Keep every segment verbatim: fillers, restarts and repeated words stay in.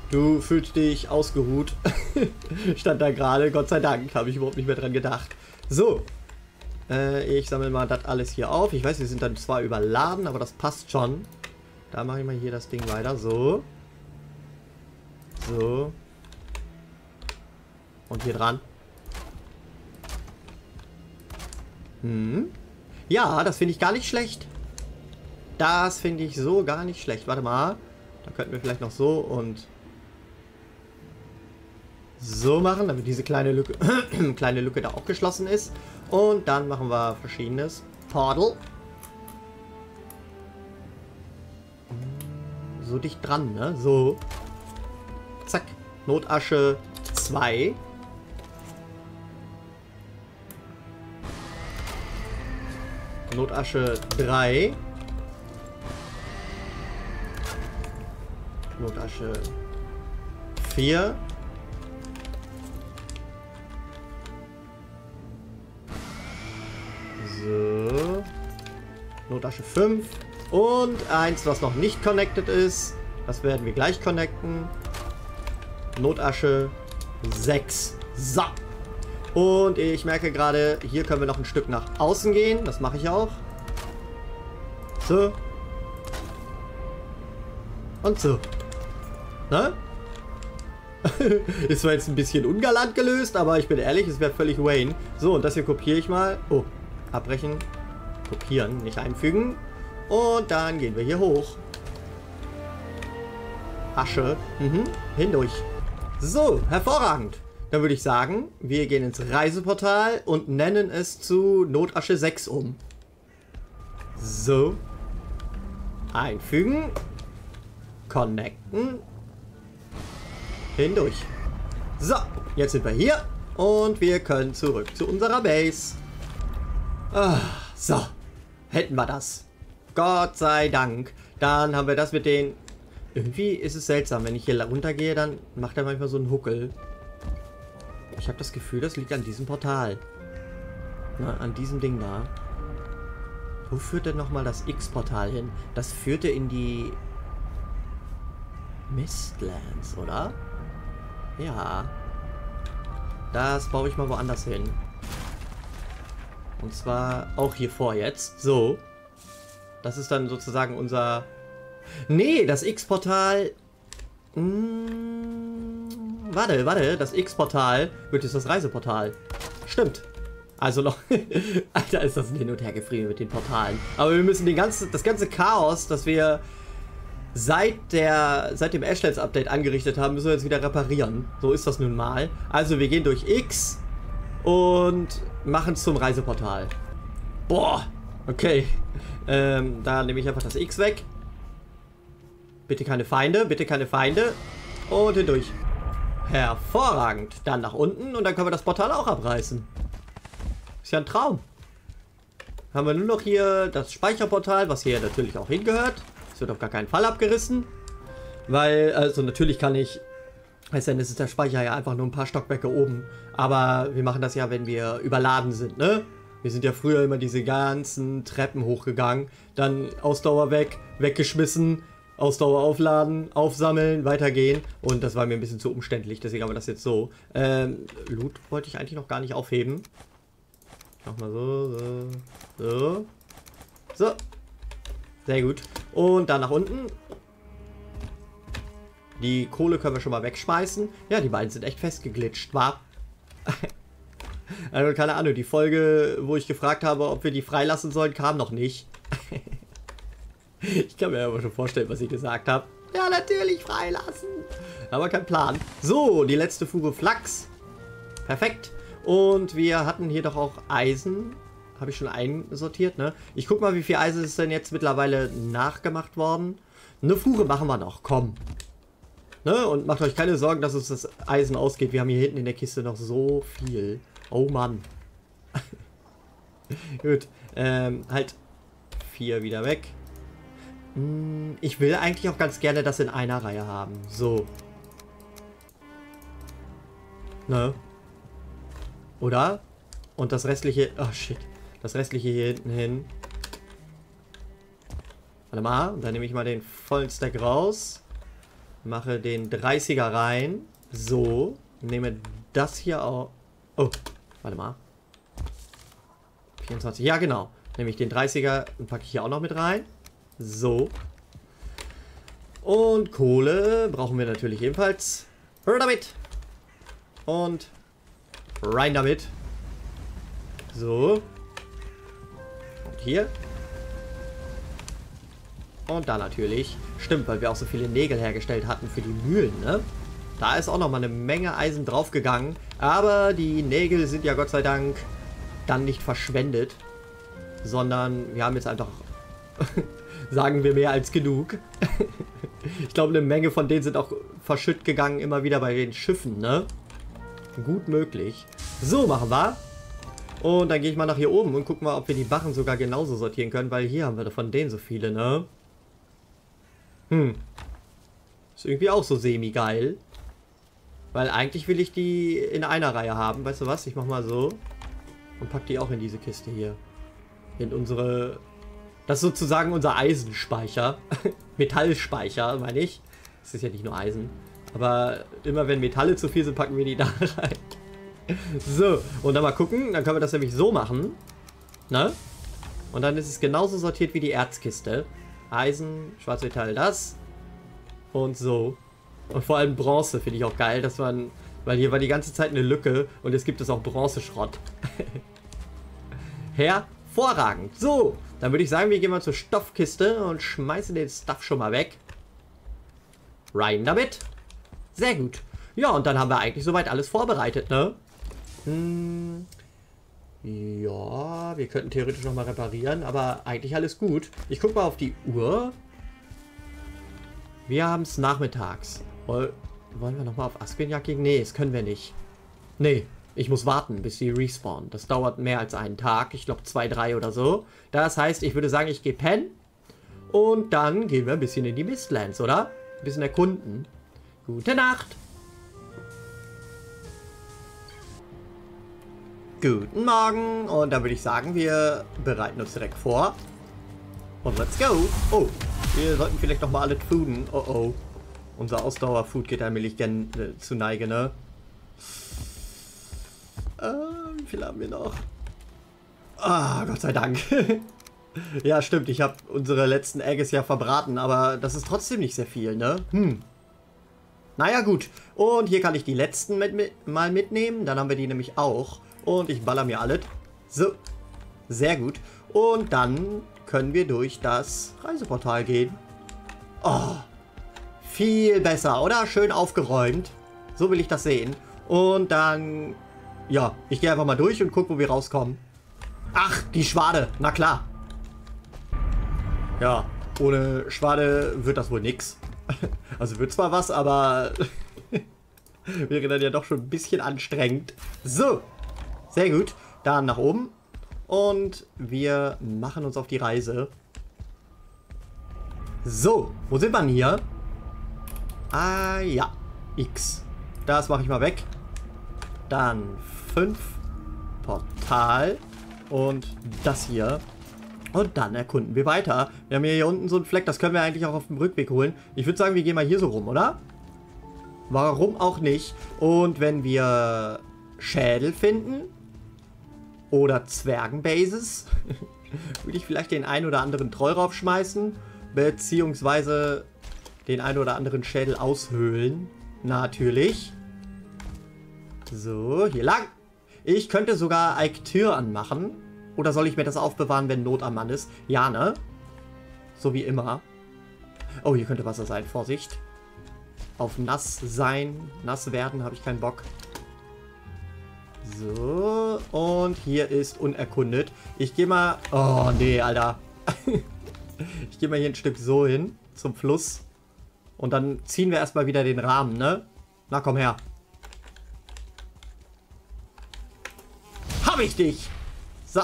Du fühlst dich ausgeruht. Stand da gerade, Gott sei Dank, habe ich überhaupt nicht mehr dran gedacht. So, äh, ich sammle mal das alles hier auf. Ich weiß, wir sind dann zwar überladen, aber das passt schon. Da mache ich mal hier das Ding weiter. So. So. Und hier dran. Hm. Ja, das finde ich gar nicht schlecht. Das finde ich so gar nicht schlecht. Warte mal. Da könnten wir vielleicht noch so und so machen, damit diese kleine Lücke, kleine Lücke da auch geschlossen ist. Und dann machen wir verschiedenes. Portal. So dicht dran, ne? So. Zack. Notasche zwei. Notasche drei. Notasche vier. So. Notasche fünf. Und eins, was noch nicht connected ist. Das werden wir gleich connecten. Notasche sechs. So. Und ich merke gerade, hier können wir noch ein Stück nach außen gehen. Das mache ich auch. So. Und so. Ne? Ist zwar jetzt ein bisschen ungalant gelöst, aber ich bin ehrlich, es wäre völlig Wayne. So, und das hier kopiere ich mal. Oh, abbrechen. Kopieren, nicht einfügen. Und dann gehen wir hier hoch. Asche. Mhm, hindurch. So, hervorragend. Dann würde ich sagen, wir gehen ins Reiseportal und nennen es zu Notasche sechs um. So. Einfügen. Connecten. Hindurch. So, jetzt sind wir hier und wir können zurück zu unserer Base. Ah, so, hätten wir das. Gott sei Dank. Dann haben wir das mit den... Irgendwie ist es seltsam, wenn ich hier runtergehe, dann macht er manchmal so einen Huckel. Ich habe das Gefühl, das liegt an diesem Portal. Na, an diesem Ding da. Wo führt denn nochmal das X-Portal hin? Das führte in die... Mistlands, oder? Ja. Das baue ich mal woanders hin. Und zwar auch hier vor jetzt. So. Das ist dann sozusagen unser... Nee, das X-Portal... Hm, warte, warte. Das X-Portal wird jetzt das Reiseportal. Stimmt. Also noch... Alter, ist das ein Hin- und Hergefriemel mit den Portalen. Aber wir müssen den ganzen, das ganze Chaos, das wir... Seit, der, seit dem Ashlands-Update angerichtet haben, müssen wir jetzt wieder reparieren. So ist das nun mal. Also wir gehen durch X und machen es zum Reiseportal. Boah, okay. Ähm, da nehme ich einfach das X weg. Bitte keine Feinde, bitte keine Feinde. Und hindurch. Hervorragend. Dann nach unten und dann können wir das Portal auch abreißen. Ist ja ein Traum. Haben wir nur noch hier das Speicherportal, was hier natürlich auch hingehört. Wird auf gar keinen Fall abgerissen, weil, also natürlich kann ich, heißt denn, es ist der Speicher ja einfach nur ein paar Stockwerke oben, aber wir machen das ja, wenn wir überladen sind, ne? Wir sind ja früher immer diese ganzen Treppen hochgegangen, dann Ausdauer weg, weggeschmissen, Ausdauer aufladen, aufsammeln, weitergehen und das war mir ein bisschen zu umständlich, deswegen haben wir das jetzt so. Ähm, Loot wollte ich eigentlich noch gar nicht aufheben. Ich mach mal so, so, so, so. Sehr gut. Und dann nach unten. Die Kohle können wir schon mal wegschmeißen. Ja, die beiden sind echt festgeglitscht, war. Also keine Ahnung, die Folge, wo ich gefragt habe, ob wir die freilassen sollen, kam noch nicht. Ich kann mir aber schon vorstellen, was ich gesagt habe. Ja, natürlich freilassen. Aber kein Plan. So, die letzte Fuhre Flachs. Perfekt. Und wir hatten hier doch auch Eisen. Habe ich schon einsortiert, ne? Ich guck mal, wie viel Eisen ist denn jetzt mittlerweile nachgemacht worden. Eine Fuhre machen wir noch, komm. Ne? Und macht euch keine Sorgen, dass uns das Eisen ausgeht. Wir haben hier hinten in der Kiste noch so viel. Oh Mann. Gut. Ähm, halt. Vier wieder weg. Hm, ich will eigentlich auch ganz gerne das in einer Reihe haben. So. Ne? Oder? Und das restliche... Oh, shit. Das restliche hier hinten hin. Warte mal. Und dann nehme ich mal den vollen Stack raus. Mache den dreißiger rein. So. Nehme das hier auch. Oh, warte mal. vierundzwanzig. Ja, genau. Nehme ich den dreißiger und packe ich hier auch noch mit rein. So. Und Kohle brauchen wir natürlich ebenfalls. Hör damit. Und rein damit. So. Und hier. Und da natürlich. Stimmt, weil wir auch so viele Nägel hergestellt hatten für die Mühlen, ne? Da ist auch noch mal eine Menge Eisen draufgegangen. Aber die Nägel sind ja Gott sei Dank dann nicht verschwendet. Sondern wir haben jetzt einfach, sagen wir, mehr als genug. Ich glaube, eine Menge von denen sind auch verschütt gegangen, immer wieder bei den Schiffen, ne? Gut möglich. So machen wir. Und dann gehe ich mal nach hier oben und gucken mal, ob wir die Barren sogar genauso sortieren können, weil hier haben wir von denen so viele, ne? Hm. Ist irgendwie auch so semi-geil. Weil eigentlich will ich die in einer Reihe haben. Weißt du was? Ich mach mal so. Und pack die auch in diese Kiste hier. In unsere... Das ist sozusagen unser Eisenspeicher. Metallspeicher, meine ich. Das ist ja nicht nur Eisen. Aber immer wenn Metalle zu viel sind, packen wir die da rein. So, und dann mal gucken. Dann können wir das nämlich so machen. Ne? Und dann ist es genauso sortiert wie die Erzkiste. Eisen, Schwarzmetall, das. Und so. Und vor allem Bronze finde ich auch geil, dass man... Weil hier war die ganze Zeit eine Lücke und jetzt gibt es auch Bronzeschrott. Hervorragend. So, dann würde ich sagen, wir gehen mal zur Stoffkiste und schmeißen den Stuff schon mal weg. Rein damit. Sehr gut. Ja, und dann haben wir eigentlich soweit alles vorbereitet, ne? Hm... Ja, wir könnten theoretisch noch mal reparieren, aber eigentlich alles gut. Ich gucke mal auf die Uhr. Wir haben es nachmittags. Wollen wir noch mal auf Askvenjak gehen? Nee, das können wir nicht. Nee, ich muss warten, bis sie respawnen. Das dauert mehr als einen Tag. Ich glaube zwei, drei oder so. Das heißt, ich würde sagen, ich gehe pennen. Und dann gehen wir ein bisschen in die Mistlands, oder? Ein bisschen erkunden. Gute Nacht. Guten Morgen. Und dann würde ich sagen, wir bereiten uns direkt vor. Und let's go. Oh, wir sollten vielleicht noch mal alle fooden. Oh oh. Unser Ausdauerfood geht allmählich gern äh, zu Neige, ne? Äh, wie viel haben wir noch? Ah, Gott sei Dank. Ja, stimmt. Ich habe unsere letzten Eggs ja verbraten, aber das ist trotzdem nicht sehr viel, ne? Hm. Naja, gut. Und hier kann ich die letzten mit, mit, mal mitnehmen. Dann haben wir die nämlich auch. Und ich baller mir alles. So. Sehr gut. Und dann können wir durch das Reiseportal gehen. Oh. Viel besser, oder? Schön aufgeräumt. So will ich das sehen. Und dann... Ja, ich gehe einfach mal durch und gucke, wo wir rauskommen. Ach, die Schwade. Na klar. Ja, ohne Schwade wird das wohl nix. Also wird zwar was, aber... wäre dann ja doch schon ein bisschen anstrengend. So. Sehr gut. Dann nach oben. Und wir machen uns auf die Reise. So. Wo sind wir denn hier? Ah, ja. X. Das mache ich mal weg. Dann fünf. Portal. Und das hier. Und dann erkunden wir weiter. Wir haben hier unten so einen Fleck. Das können wir eigentlich auch auf dem Rückweg holen. Ich würde sagen, wir gehen mal hier so rum, oder? Warum auch nicht? Und wenn wir Schädel finden... Oder Zwergenbases. Würde ich vielleicht den einen oder anderen Troll raufschmeißen. Beziehungsweise den einen oder anderen Schädel aushöhlen. Natürlich. So, hier lang. Ich könnte sogar Eiktür anmachen. Oder soll ich mir das aufbewahren, wenn Not am Mann ist? Ja, ne? So wie immer. Oh, hier könnte Wasser sein. Vorsicht. Auf nass sein. Nass werden habe ich keinen Bock. So, und hier ist unerkundet. Ich gehe mal... Oh, nee, Alter. Ich gehe mal hier ein Stück so hin, zum Fluss. Und dann ziehen wir erstmal wieder den Rahmen, ne? Na, komm her. Hab ich dich! So.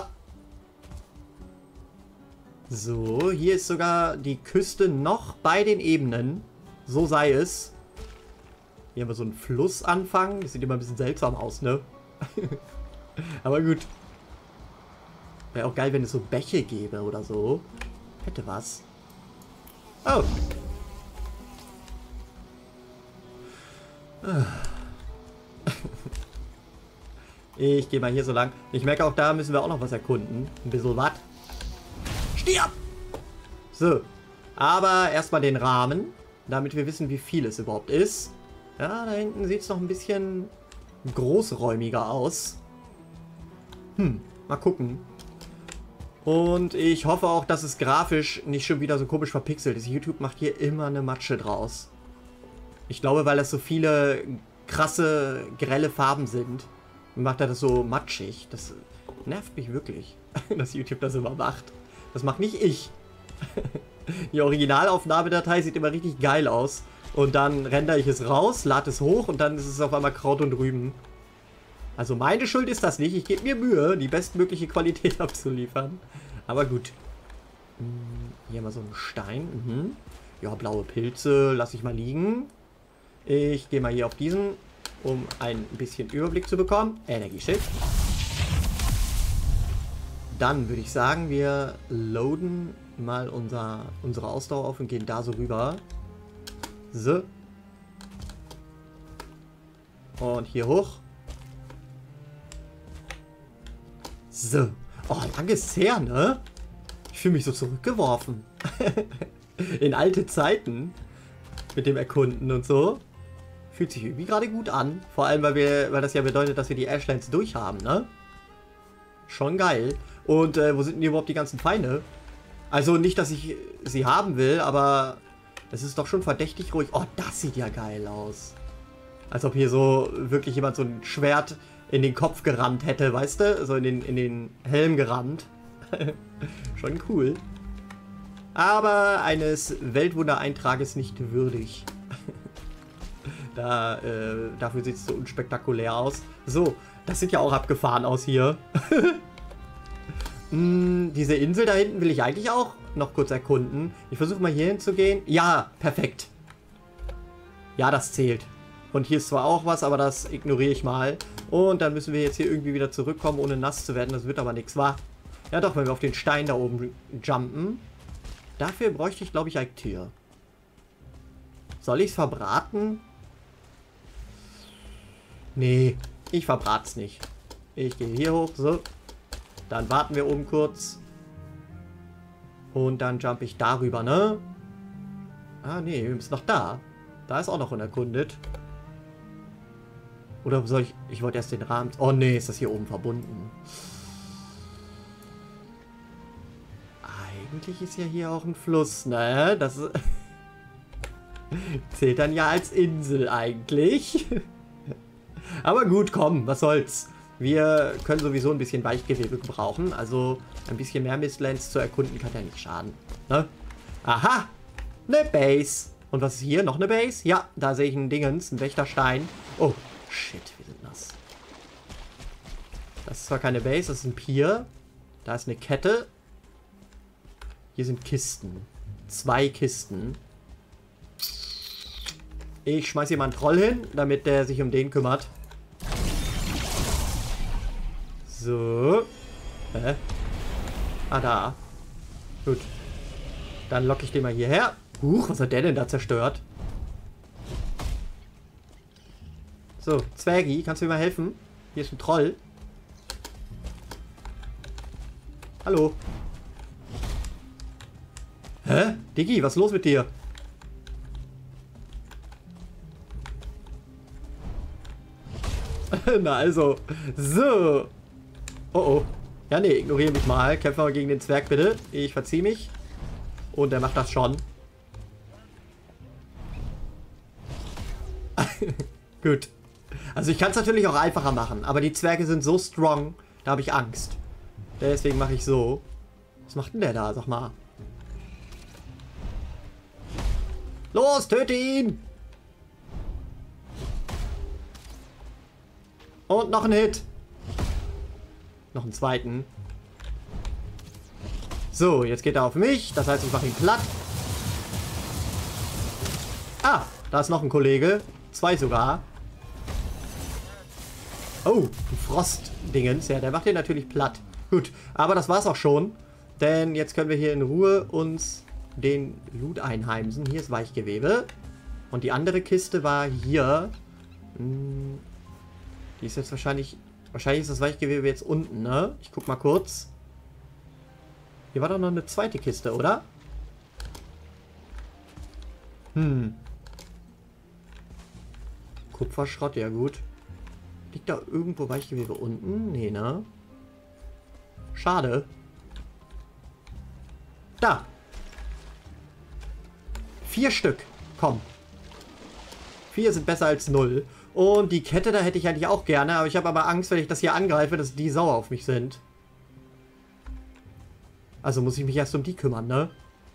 So, hier ist sogar die Küste noch bei den Ebenen. So sei es. Hier haben wir so einen Flussanfang. Das sieht immer ein bisschen seltsam aus, ne? Aber gut. Wäre auch geil, wenn es so Bäche gäbe oder so. Hätte was. Oh. Ich gehe mal hier so lang. Ich merke auch, da müssen wir auch noch was erkunden. Ein bisschen was. Stirb! So. Aber erstmal den Rahmen, damit wir wissen, wie viel es überhaupt ist. Ja, da hinten sieht es noch ein bisschen großräumiger aus. Hm, mal gucken. Und ich hoffe auch, dass es grafisch nicht schon wieder so komisch verpixelt ist. YouTube macht hier immer eine Matsche draus. Ich glaube, weil das so viele krasse, grelle Farben sind, macht er das so matschig. Das nervt mich wirklich, dass YouTube das immer macht. Das macht nicht ich. Die Originalaufnahmedatei sieht immer richtig geil aus. Und dann rendere ich es raus, lade es hoch und dann ist es auf einmal Kraut und Rüben. Also meine Schuld ist das nicht. Ich gebe mir Mühe, die bestmögliche Qualität abzuliefern. Aber gut. Hier mal so ein Stein. Mhm. Ja, blaue Pilze lasse ich mal liegen. Ich gehe mal hier auf diesen, um ein bisschen Überblick zu bekommen. Energieschild. Dann würde ich sagen, wir loaden mal unser, unsere Ausdauer auf und gehen da so rüber. So. Und hier hoch. So. Oh, lang ist her, ne? Ich fühle mich so zurückgeworfen. In alte Zeiten. Mit dem Erkunden und so. Fühlt sich irgendwie gerade gut an. Vor allem, weil wir, weil das ja bedeutet, dass wir die Ashlands durchhaben, ne? Schon geil. Und äh, wo sind denn hier überhaupt die ganzen Feinde? Also nicht, dass ich sie haben will, aber es ist doch schon verdächtig ruhig. Oh, das sieht ja geil aus. Als ob hier so wirklich jemand so ein Schwert in den Kopf gerammt hätte, weißt du? So in den, in den Helm gerammt. Schon cool. Aber eines Weltwundereintrages nicht würdig. Da, äh, dafür sieht es so unspektakulär aus. So, das sieht ja auch abgefahren aus hier. hm, diese Insel da hinten will ich eigentlich auch noch kurz erkunden. Ich versuche mal hier hinzugehen. Ja, perfekt. Ja, das zählt. Und hier ist zwar auch was, aber das ignoriere ich mal. Und dann müssen wir jetzt hier irgendwie wieder zurückkommen, ohne nass zu werden. Das wird aber nichts, wa? Ja doch, wenn wir auf den Stein da oben jumpen. Dafür bräuchte ich, glaube ich, Eiktür. Soll ich es verbraten? Nee, ich verbrat's nicht. Ich gehe hier hoch, so. Dann warten wir oben kurz. Und dann jump ich darüber, ne? Ah, nee, wir müssen noch da. Da ist auch noch unerkundet. Oder soll ich... Ich wollte erst den Rahmen... Oh, nee, ist das hier oben verbunden. Eigentlich ist ja hier auch ein Fluss, ne? Das zählt dann ja als Insel eigentlich. Aber gut, komm, was soll's. Wir können sowieso ein bisschen Weichgewebe gebrauchen. Also ein bisschen mehr Mistlands zu erkunden kann ja nicht schaden. Ne? Aha! Eine Base. Und was ist hier? Noch eine Base? Ja, da sehe ich ein Dingens, ein Wächterstein. Oh, shit, wir sind nass. Das ist zwar keine Base, das ist ein Pier. Da ist eine Kette. Hier sind Kisten. Zwei Kisten. Ich schmeiß hier mal einen Troll hin, damit der sich um den kümmert. So. Hä? Ah, da. Gut. Dann locke ich den mal hierher. Huch, was hat der denn da zerstört? So, Zwergi, kannst du mir mal helfen? Hier ist ein Troll. Hallo. Hä? Diggi, was ist los mit dir? Na also. So. Oh oh. Ja, nee, ignoriere mich mal. Kämpfen wir gegen den Zwerg, bitte. Ich verziehe mich. Und er macht das schon. Gut. Also ich kann es natürlich auch einfacher machen. Aber die Zwerge sind so strong. Da habe ich Angst. Deswegen mache ich so. Was macht denn der da? Sag mal. Los, töte ihn! Und noch ein Hit. Noch einen zweiten. So, jetzt geht er auf mich. Das heißt, ich mache ihn platt. Ah, da ist noch ein Kollege. Zwei sogar. Oh, ein Frostdingens. Ja, der macht den natürlich platt. Gut, aber das war's auch schon. Denn jetzt können wir hier in Ruhe uns den Loot einheimsen. Hier ist Weichgewebe. Und die andere Kiste war hier. Hm. Die ist jetzt wahrscheinlich... Wahrscheinlich ist das Weichgewebe jetzt unten, ne? Ich guck mal kurz. Hier war doch noch eine zweite Kiste, oder? Hm. Kupferschrott, ja gut. Liegt da irgendwo Weichgewebe unten? Nee, ne? Schade. Da. Vier Stück. Komm. Vier sind besser als null. Und die Kette, da hätte ich eigentlich auch gerne. Aber ich habe aber Angst, wenn ich das hier angreife, dass die sauer auf mich sind. Also muss ich mich erst um die kümmern, ne?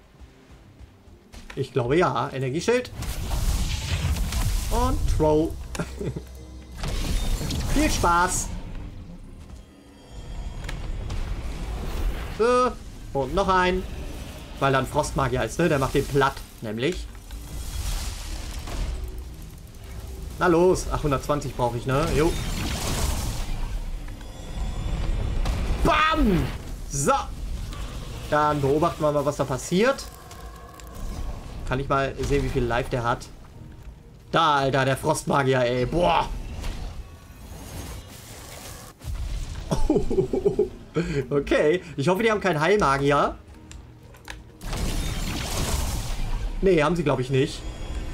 Ich glaube ja. Energieschild. Und Throw. Viel Spaß. So. Und noch ein. Weil dann Frostmagier ist, ne? Der macht den platt, nämlich. Na los. Ach, hundertzwanzig brauche ich, ne? Jo. Bam! So. Dann beobachten wir mal, was da passiert. Kann ich mal sehen, wie viel Life der hat. Da, Alter, der Frostmagier, ey. Boah. Okay. Ich hoffe, die haben keinen Heilmagier. Nee, haben sie, glaube ich, nicht.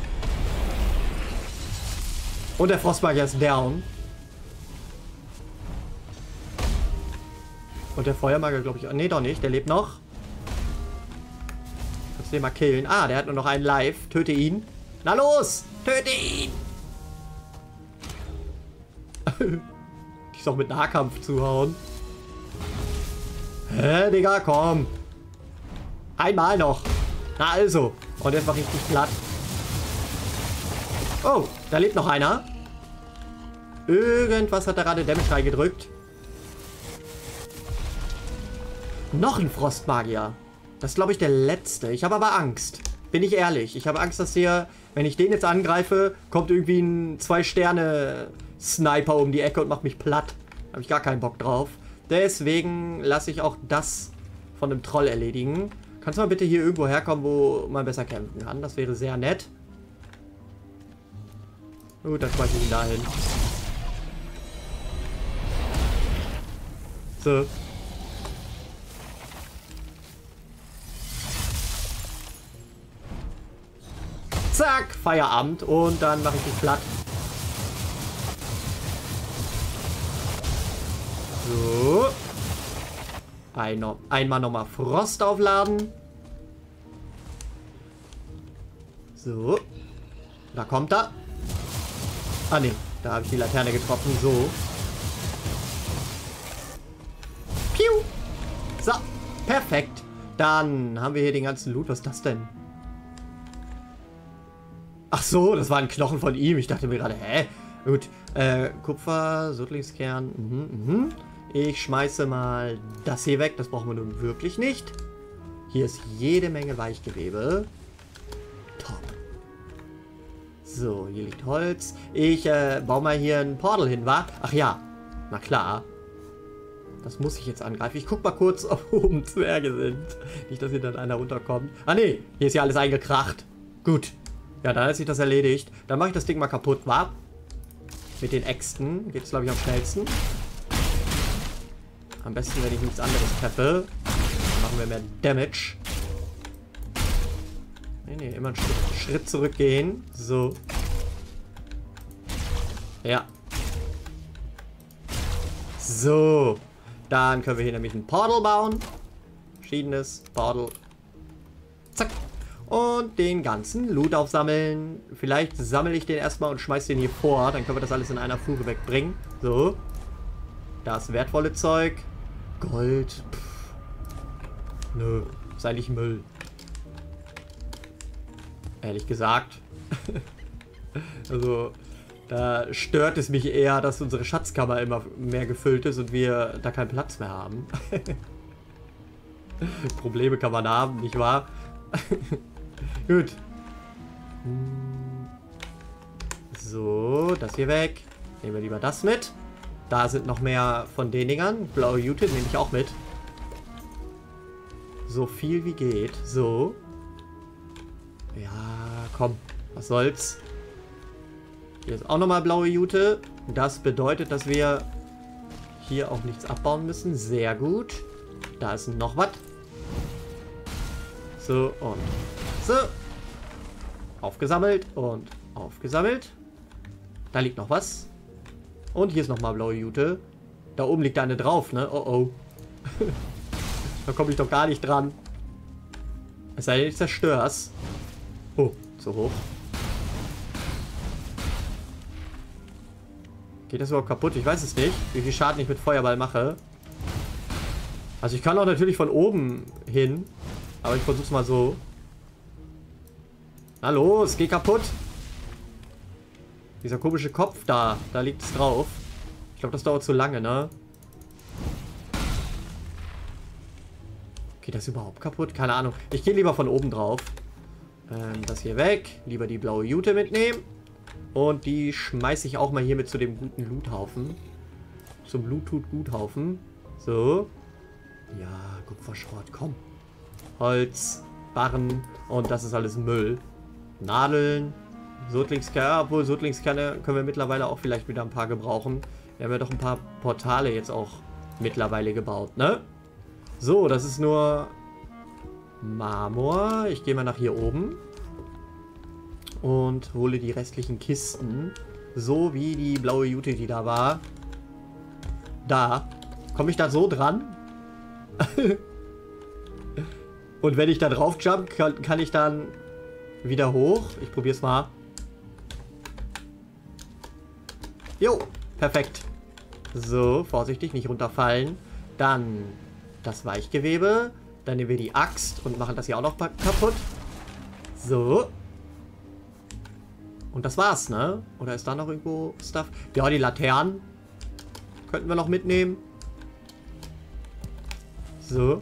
Und der Frostmagier ist down. Und der Feuermagier, glaube ich... Nee, doch nicht. Der lebt noch. Kannst du den mal killen. Ah, der hat nur noch einen Life. Töte ihn. Na los! Töte ihn! Die ist auch mit Nahkampf zuhauen. Hä, Digga, komm. Einmal noch. Na also. Und jetzt mach ich dich platt. Oh, da lebt noch einer. Irgendwas hat da gerade Damage reingedrückt. Noch ein Frostmagier. Das ist, glaube ich, der letzte. Ich habe aber Angst. Bin ich ehrlich. Ich habe Angst, dass hier, wenn ich den jetzt angreife, kommt irgendwie ein Zwei-Sterne-Sniper um die Ecke und macht mich platt. Habe ich gar keinen Bock drauf. Deswegen lasse ich auch das von dem Troll erledigen. Kannst du mal bitte hier irgendwo herkommen, wo man besser kämpfen kann? Das wäre sehr nett. Gut, dann schmeiße ich ihn dahin. So. Zack, Feierabend. Und dann mache ich dich platt. So. Ein, einmal nochmal Frost aufladen. So. Da kommt er. Ah, ne. Da habe ich die Laterne getroffen. So. Piu. So. Perfekt. Dann haben wir hier den ganzen Loot. Was ist das denn? Ach so, das war ein Knochen von ihm. Ich dachte mir gerade, hä? Gut. Äh, Kupfer, Sodlingskern. Mhm, mhm. Ich schmeiße mal das hier weg. Das brauchen wir nun wirklich nicht. Hier ist jede Menge Weichgewebe. Top. So, hier liegt Holz. Ich äh, baue mal hier ein Portal hin, wa? Ach ja. Na klar. Das muss ich jetzt angreifen. Ich guck mal kurz, ob oben Zwerge sind. Nicht, dass hier dann einer runterkommt. Ah, nee. Hier ist ja alles eingekracht. Gut. Ja, dann hat sich das erledigt. Dann mache ich das Ding mal kaputt, wa? Mit den Äxten geht es, glaube ich, am schnellsten. Am besten, wenn ich nichts anderes treffe. Dann machen wir mehr Damage. Nee, nee, immer einen Schritt, Schritt zurückgehen. So. Ja. So. Dann können wir hier nämlich ein Portal bauen. Verschiedenes Portal. Zack. Und den ganzen Loot aufsammeln. Vielleicht sammle ich den erstmal und schmeiße den hier vor. Dann können wir das alles in einer Fuhre wegbringen. So. Das wertvolle Zeug. Gold. Pff. Nö. Ist eigentlich Müll. Ehrlich gesagt. Also, da stört es mich eher, dass unsere Schatzkammer immer mehr gefüllt ist und wir da keinen Platz mehr haben. Probleme kann man haben, nicht wahr? Gut. So, das hier weg. Nehmen wir lieber das mit. Da sind noch mehr von den Dingern. Blaue Jute nehme ich auch mit. So viel wie geht. So. Ja, komm. Was soll's. Hier ist auch nochmal blaue Jute. Das bedeutet, dass wir hier auch nichts abbauen müssen. Sehr gut. Da ist noch was. So und so. Aufgesammelt und aufgesammelt. Da liegt noch was. Und hier ist nochmal blaue Jute. Da oben liegt eine drauf, ne? Oh oh. Da komme ich doch gar nicht dran. Es sei denn, ich zerstör's. Oh, zu hoch. Geht das überhaupt kaputt? Ich weiß es nicht, wie viel Schaden ich mit Feuerball mache. Also ich kann auch natürlich von oben hin. Aber ich versuch's mal so. Na los, geh kaputt. Dieser komische Kopf da, da liegt es drauf. Ich glaube, das dauert zu lange, ne? Geht das überhaupt kaputt? Keine Ahnung. Ich gehe lieber von oben drauf. Ähm, das hier weg. Lieber die blaue Jute mitnehmen. Und die schmeiße ich auch mal hier mit zu dem guten Loothaufen. Zum Bluttut-Guthaufen. So. Ja, Kupferschrott, komm. Holz, Barren und das ist alles Müll. Nadeln, Sodlingskerne, obwohl Sodlingskerne können wir mittlerweile auch vielleicht wieder ein paar gebrauchen. Wir haben ja doch ein paar Portale jetzt auch mittlerweile gebaut, ne? So, das ist nur Marmor. Ich gehe mal nach hier oben. Und hole die restlichen Kisten. So wie die blaue Jute, die da war. Da. Komme ich da so dran? Und wenn ich da drauf jump, kann, kann ich dann wieder hoch. Ich probiere es mal. Jo, perfekt. So, vorsichtig, nicht runterfallen. Dann das Weichgewebe. Dann nehmen wir die Axt und machen das hier auch noch kaputt. So. Und das war's, ne? Oder ist da noch irgendwo Stuff? Ja, die Laternen könnten wir noch mitnehmen. So.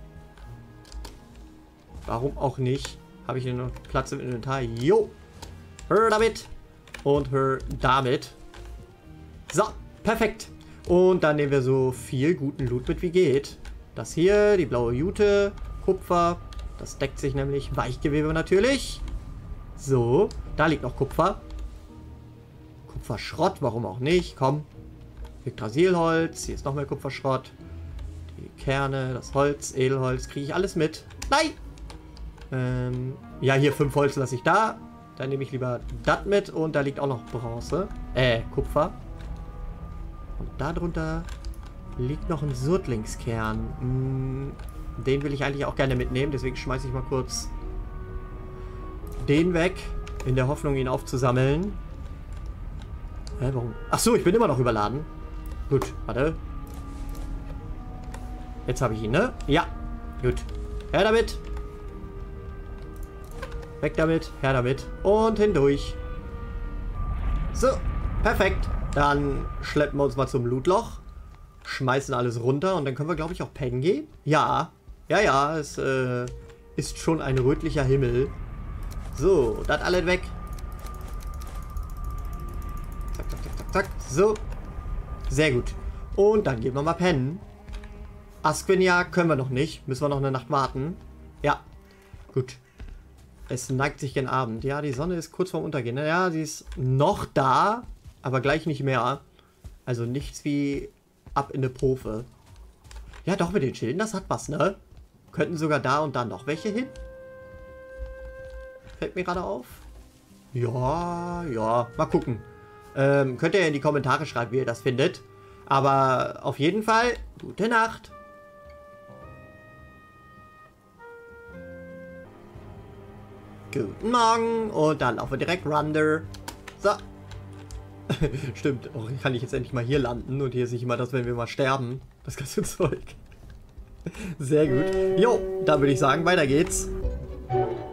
Warum auch nicht? Habe ich hier noch Platz im Inventar? Jo. Hör damit. Und hör damit. So, perfekt. Und dann nehmen wir so viel guten Loot mit wie geht. Das hier, die blaue Jute, Kupfer. Das deckt sich nämlich. Weichgewebe natürlich. So, da liegt noch Kupfer. Kupferschrott, warum auch nicht? Komm. Yggdrasilholz. Hier ist noch mehr Kupferschrott. Die Kerne, das Holz, Edelholz. Kriege ich alles mit? Nein! Ähm, ja, hier fünf Holz lasse ich da. Dann nehme ich lieber das mit. Und da liegt auch noch Bronze. Äh, Kupfer. Und darunter liegt noch ein Sodlingskern. Hm, den will ich eigentlich auch gerne mitnehmen. Deswegen schmeiße ich mal kurz den weg. In der Hoffnung, ihn aufzusammeln. Hä, warum? Achso, ich bin immer noch überladen. Gut, warte. Jetzt habe ich ihn, ne? Ja. Gut. Her damit. Weg damit. Her damit. Und hindurch. So. Perfekt. Dann schleppen wir uns mal zum Lootloch. Schmeißen alles runter. Und dann können wir, glaube ich, auch pennen gehen. Ja. Ja, ja. Es äh, ist schon ein rötlicher Himmel. So. Das alles weg. Zack, zack, zack, zack, zack. So. Sehr gut. Und dann gehen wir mal pennen. Asquenia können wir noch nicht. Müssen wir noch eine Nacht warten. Ja. Gut. Es neigt sich gen Abend. Ja, die Sonne ist kurz vorm Untergehen. Ja, sie ist noch da, aber gleich nicht mehr. Also nichts wie ab in eine Pofe. Ja, doch, mit den Schilden, das hat was, ne? Könnten sogar da und da noch welche hin. Fällt mir gerade auf. Ja, ja. Mal gucken. Ähm, könnt ihr in die Kommentare schreiben, wie ihr das findet. Aber auf jeden Fall, gute Nacht. Guten Morgen. Und dann laufen wir direkt runter. So. Stimmt. Oh, kann ich jetzt endlich mal hier landen. Und hier sehe ich immer das, wenn wir mal sterben. Das ganze Zeug. Sehr gut. Jo, dann würde ich sagen, weiter geht's.